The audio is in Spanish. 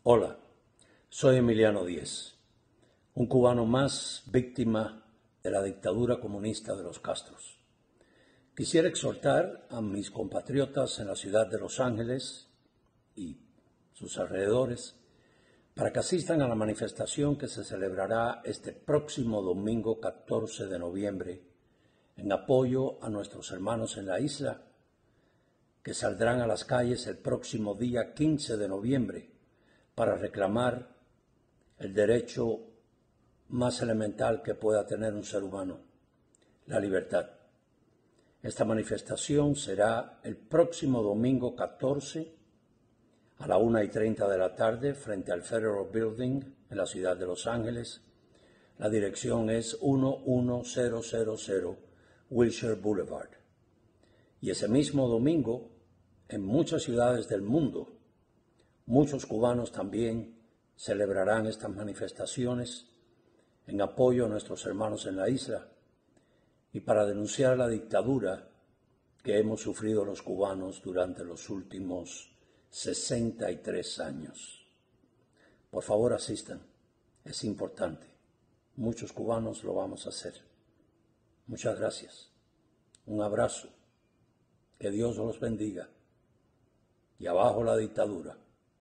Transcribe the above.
Hola, soy Emiliano Díez, un cubano más víctima de la dictadura comunista de los Castros. Quisiera exhortar a mis compatriotas en la ciudad de Los Ángeles y sus alrededores para que asistan a la manifestación que se celebrará este próximo domingo 14 de noviembre en apoyo a nuestros hermanos en la isla, que saldrán a las calles el próximo día 15 de noviembre para reclamar el derecho más elemental que pueda tener un ser humano, la libertad. Esta manifestación será el próximo domingo 14 a la 1:30 de la tarde frente al Federal Building en la ciudad de Los Ángeles. La dirección es 11000 Wilshire Boulevard. Y ese mismo domingo, en muchas ciudades del mundo, muchos cubanos también celebrarán estas manifestaciones en apoyo a nuestros hermanos en la isla y para denunciar la dictadura que hemos sufrido los cubanos durante los últimos 63 años. Por favor, asistan. Es importante. Muchos cubanos lo vamos a hacer. Muchas gracias. Un abrazo. Que Dios los bendiga. Y abajo la dictadura.